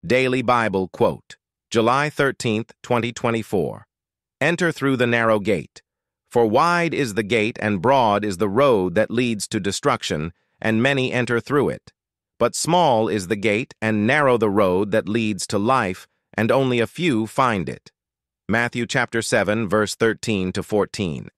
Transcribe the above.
Daily Bible Quote, July 13th, 2024. Enter through the narrow gate. For wide is the gate and broad is the road that leads to destruction, and many enter through it. But small is the gate and narrow the road that leads to life, and only a few find it. Matthew chapter 7, verse 13 to 14.